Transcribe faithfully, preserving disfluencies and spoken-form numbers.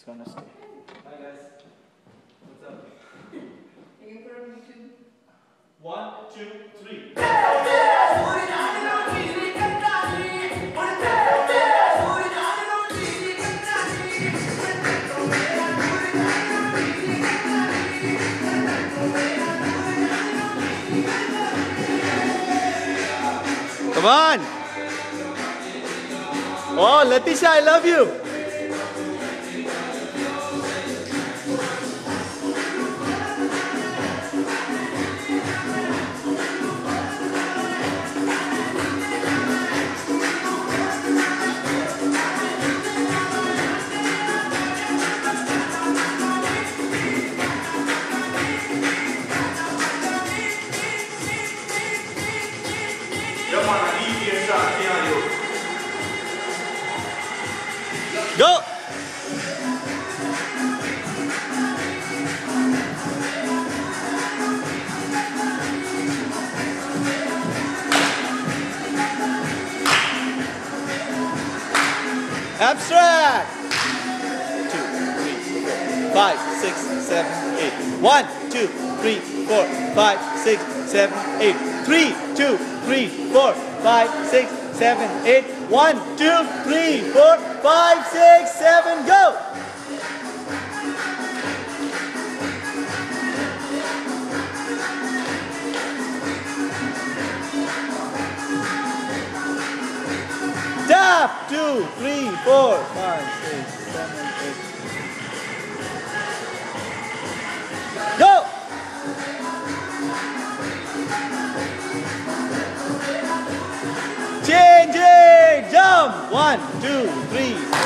It's gonna stay. Hi guys. What's up? You can put it on YouTube. One, two, three. Come on! Oh, Letitia, I love you! Go! Abstract! Two, three, four, five, six, seven, eight. One, two, three, four, five, six, seven, eight. Three, two, three, four, five, six, seven, eight. One, two, three, four, five, six, seven, go! Tap! Two, three, four, five, six, seven, eight. Go! Change it! Jump! One, two, three.